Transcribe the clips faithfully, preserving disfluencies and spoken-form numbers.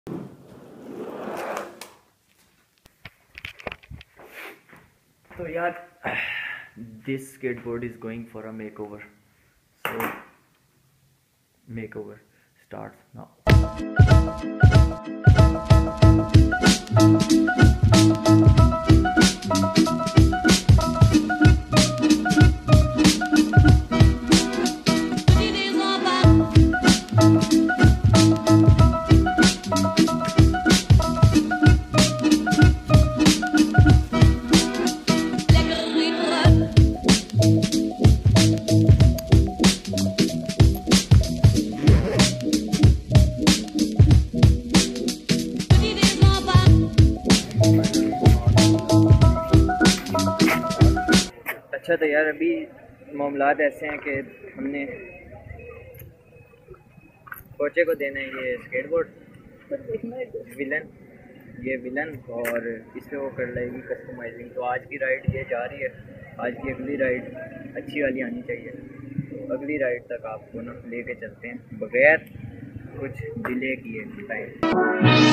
तो यार this skateboard is going for a makeover, so makeover starts now. अच्छा तो यार अभी मामलात ऐसे हैं कि हमने कोचे को देना है ये स्केटबोर्ड विलन, ये विलन, और इससे वो कर लेगी कस्टमाइजिंग। तो आज की राइड ये जा रही है, आज की अगली राइड अच्छी वाली आनी चाहिए। तो अगली राइड तक आपको ना लेके चलते हैं बगैर कुछ डिले किए टाइम।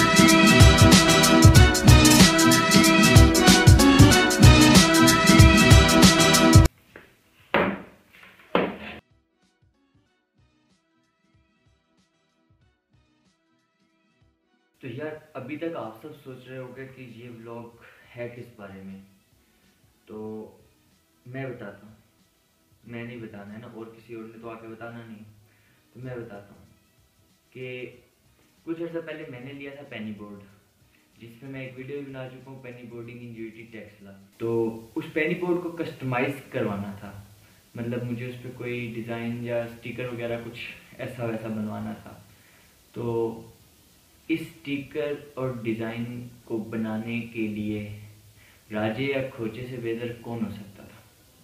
तो यार अभी तक आप सब सोच रहे होंगे कि ये व्लॉग है किस बारे में, तो मैं बताता हूँ। मैं नहीं बताना है ना, और किसी और ने तो आके बताना नहीं, तो मैं बताता हूँ कि कुछ अर्सा पहले मैंने लिया था पेनी बोर्ड, जिसमें मैं एक वीडियो भी बना चुका हूँ, पेनी बोर्डिंग इन यूटी टेक्सला। तो उस पेनी बोर्ड को कस्टमाइज करवाना था, मतलब मुझे उस पर कोई डिज़ाइन या स्टिकर वगैरह कुछ ऐसा वैसा बनवाना था। तो इस स्टिकर और डिज़ाइन को बनाने के लिए राजे या खोचे से बेहतर कौन हो सकता था।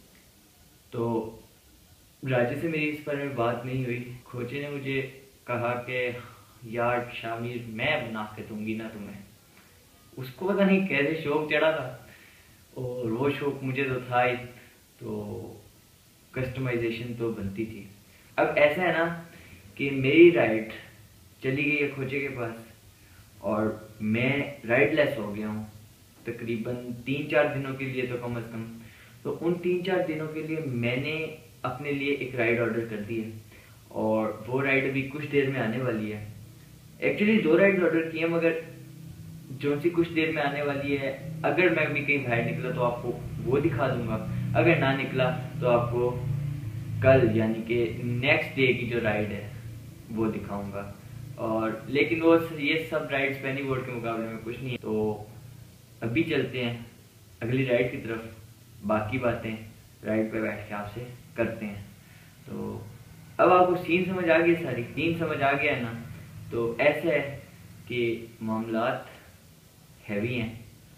तो राजे से मेरी इस बारे में बात नहीं हुई। खोचे ने मुझे कहा कि यार शामिर मैं बना के दूंगी ना तुम्हें। उसको पता नहीं कैसे शौक चढ़ा था, और वो शौक मुझे तो था ही, तो कस्टमाइजेशन तो बनती थी। अब ऐसा है ना कि मेरी राइड चली गई है खोचे के पास, और मैं राइडलेस हो गया हूँ तकरीबन तीन चार दिनों के लिए, तो कम से कम। तो उन तीन चार दिनों के लिए मैंने अपने लिए एक राइड ऑर्डर कर दी है, और वो राइड अभी कुछ देर में आने वाली है। एक्चुअली दो राइड ऑर्डर की है, मगर जो सी कुछ देर में आने वाली है, अगर मैं अभी कहीं बाहर निकला तो आपको वो दिखा दूंगा, अगर ना निकला तो आपको कल यानी कि नेक्स्ट डे की जो राइड है वो दिखाऊंगा। और लेकिन वो ये सब राइड्स पेनी बोर्ड के मुकाबले में कुछ नहीं है। तो अभी चलते हैं अगली राइड की तरफ, बाकी बातें राइड पे बैठ के आपसे करते हैं। तो अब आपको सीन समझ आ गई, सारी सीन समझ आ गया है ना। तो ऐसा है कि मामलात हैवी हैं,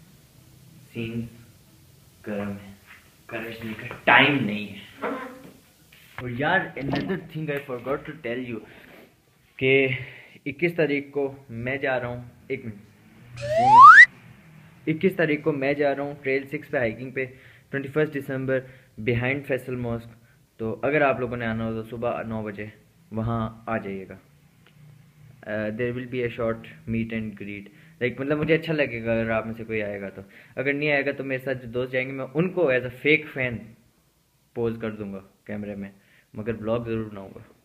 सीन गर्म है, करने का टाइम नहीं है। और यार another thing I forgot to tell you कि इक्कीस तारीख को मैं जा रहा हूँ, एक मिनट इक्कीस तारीख को मैं जा रहा हूँ ट्रेल सिक्स पे हाइकिंग पे, twenty first December behind Faisal mosque. तो अगर आप लोगों ने आना हो तो सुबह नौ बजे वहाँ आ जाइएगा। There will be a short meet and greet, like मतलब मुझे अच्छा लगेगा अगर आप में से कोई आएगा। तो अगर नहीं आएगा तो मेरे साथ जो दोस्त जाएंगे मैं उनको as a fake fan pose कर दूंगा कैमरे में, मगर ब्लॉग ज़रूर बनाऊँगा।